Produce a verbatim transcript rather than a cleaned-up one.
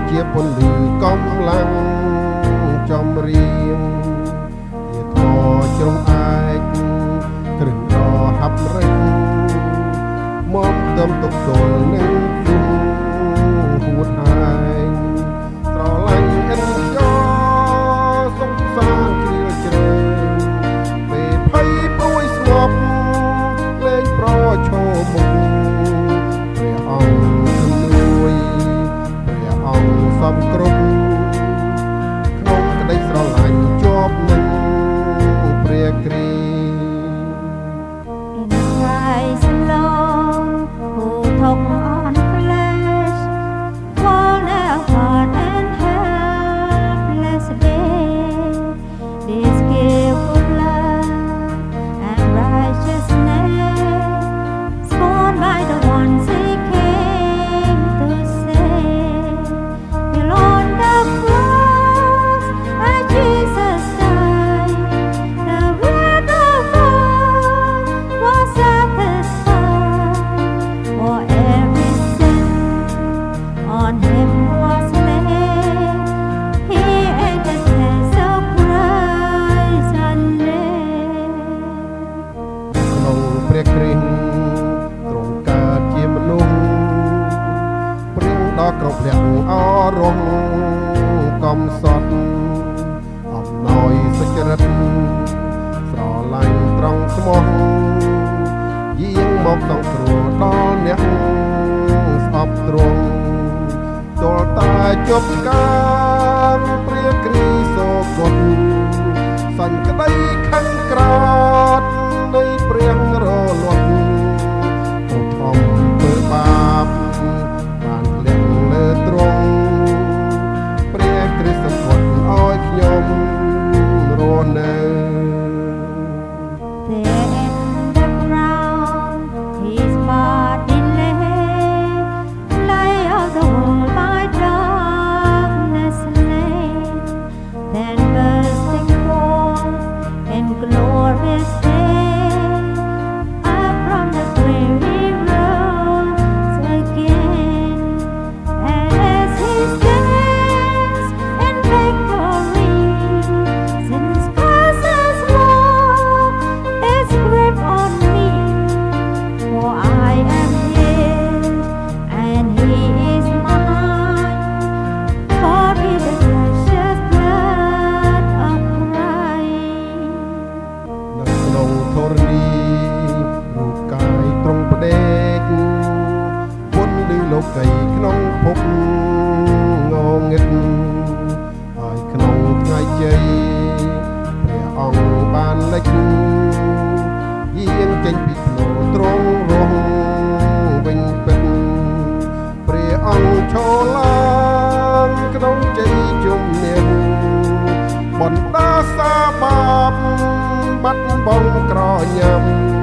ជាពន្លឺកំឡាំងចំរៀងជាធម៌ជ្រុងឯកគ្រឹះរហាប់រិញមកទើមទុកទល់នឹងជុំហួតហើយស្រឡាញ់ឥនយោសុខសាន្តជ្រាលជ្រៅពេលភ័យព្រួយស្ងប់លែងប្រឈមមុខព្រះអង្គជំនួយព្រះអង្គសំគ្រប់ក្នុងក្តីស្រឡាញ់ជាប់នឹងព្រះគ្រីស្ទ Christ alone who took on flesh for our heart and helpless day this gift of love and righteousness scorned by the ones he came to save till on the cross where Jesus died the wrath of God was satisfied for every sin on him was laid he ate the taste of Christ unnamed ក្នុងព្រះគ្រីស្ទទ្រង់កើតជាមនុស្សព្រៀងដល់គ្រប់លក្ខអរំកំសត់អំណោយសុចរិតស្រឡាញ់ត្រង់ស្មោះយាងមកសង្គ្រោះដល់អ្នកស្អប់ទ្រង់ទល់តែជប់កាមព្រះគ្រីស្ទសូកុតសញ្ញក្តីខឹងក្រោតនៃព្រះរលត់ទោសធំធ្វើបាបបានធ្លាក់លើទ្រង់ព្រះគ្រីស្ទសង្កត់ឲ្យខ្ញុំរស់នៅ There in the ground his body lay lay of the world by darkness slain then bursting forth in glorious day up from the grave he rose again and as he stands in victory sin's curses war its grip on me for I am his and he is mine for he the precious blood of Christ នៅក្នុងធរណីរូបកាយទ្រង់ផ្ដេកពុនឮលោកីក្នុងភពងងឹតហើយក្នុងថ្ងៃជ័យព្រះអង្គបានលេចយាងចេញពីភ្នូទ្រង់រស់វិញពិតព្រះអង្គឈរឡើងក្នុងជ័យជំនះបណ្ដាសាបាបបាត់បង់ក្រញ៉ាំ